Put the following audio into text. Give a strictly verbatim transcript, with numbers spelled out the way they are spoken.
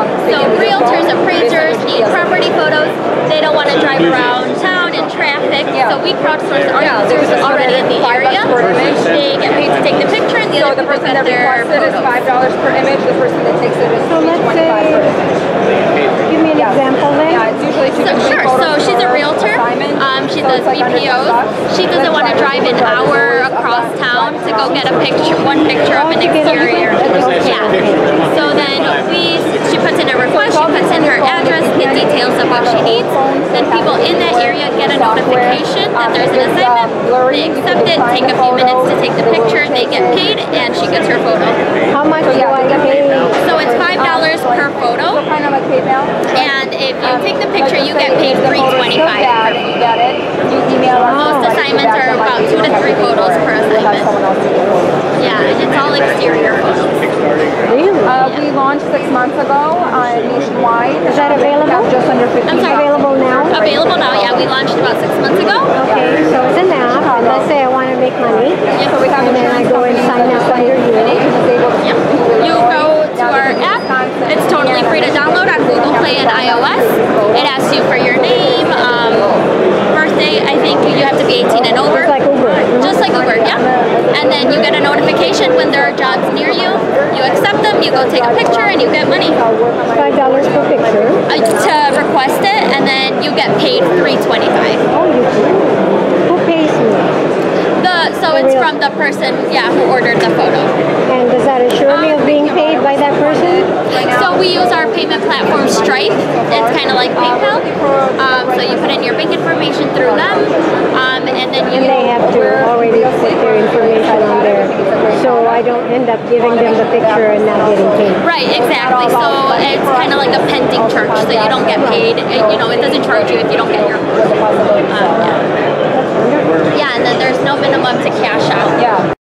Um, so realtors, appraisers need property photos. They don't want to drive around town in traffic, yeah. so we crowdsource our yeah, users already in the area. They get paid to take the picture, and the so other the person that their requests it is five dollars per image. The person that takes it is so twenty-five per image. Give me an yeah. example then. Yeah, it's usually two so, sure. So she's a realtor. Um, she so does like B P Os. She doesn't want to drive an hour across town to go get a picture, one picture of an exterior. Yeah. So then we, she puts in a request. She puts in her address, the details of what she needs. Then people in that area get a notification that there's an assignment. They accept it. Take a few minutes to take the picture. They get paid, and she gets her photo. How much do I get paid? So it's five dollars per photo. Kind of like PayPal. And if you take the picture, you get paid three twenty-five. You get it. You email us. Most assignments are about two to three photos per assignment. Yeah, and it's all exterior photos. Really? Uh, yeah. We launched six months ago uh, nationwide. Is that available? Just under fifty. I'm sorry. Available now? Available now, yeah. We launched about six months ago. Okay, so it's an app, and let's say I want to make money. Yeah. So we have and then I go and sign up under you. Yep. You go to our app. It's totally free to download on Google Play and iOS. It asks you for your name, um, birthday. I think you have to be eighteen and over. Just like Uber. Just like Uber, yeah. And then you get a notification when there are jobs near you. You accept them, you go take a picture, and you get money. Five dollars per picture. Uh, to request it, and then you get paid three twenty-five. Oh, you do? Who pays me? The so it's from the person, yeah, who ordered the photo. And does that assure me of being paid by that person? So we use our payment platform Stripe. It's kind of like PayPal. Um, so you put in your bank information through them, um, and then you. And they have to already put their information on there, so I don't end up giving them the picture and not getting paid. Right, exactly. So it's kind of like a pending charge, so you don't get paid. It, you know, it doesn't charge you if you don't get your. Um, yeah.